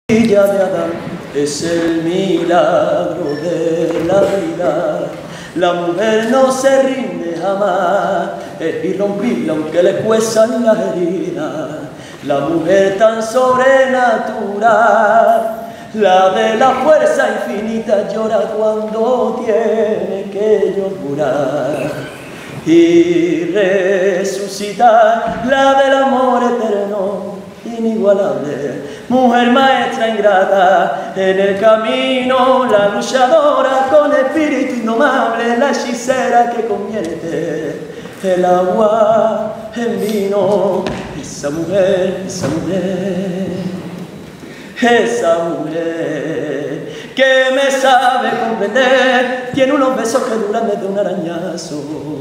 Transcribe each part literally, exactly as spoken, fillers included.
Hija de Adán es el milagro de la vida. La mujer no se rinde jamás, es irrompible aunque le cuestan las heridas. La mujer tan sobrenatural, la de la fuerza infinita, llora cuando tiene que llorar. Y resucitar, la del amor eterno, inigualable, mujer maestra ingrata, en el camino la luchadora con espíritu indomable, la hechicera que convierte el agua en vino. Esa mujer, esa mujer, esa mujer que me sabe comprender, tiene unos besos que duran desde un arañazo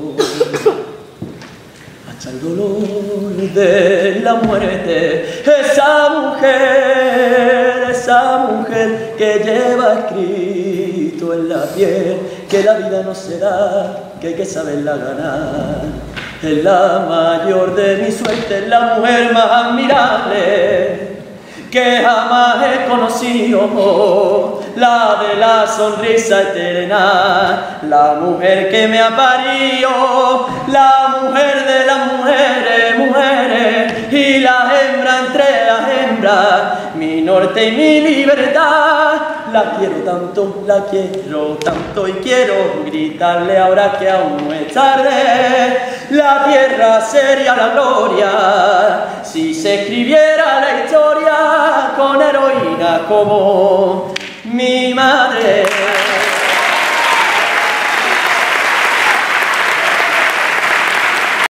hasta el dolor de la muerte. Esa mujer, esa mujer que lleva escrito en la piel que la vida no se da, que hay que saberla ganar. Es la mayor de mi suerte, es la mujer más admirable que jamás he conocido, la de la sonrisa eterna, la mujer que me ha parido, la mujer de las mujeres, mujeres, y la hembra entre las hembras, mi norte y mi libertad. La quiero tanto, la quiero tanto y quiero gritarle ahora que aún no es tarde. La tierra sería la gloria si se escribiera la historia con heroína como mi madre.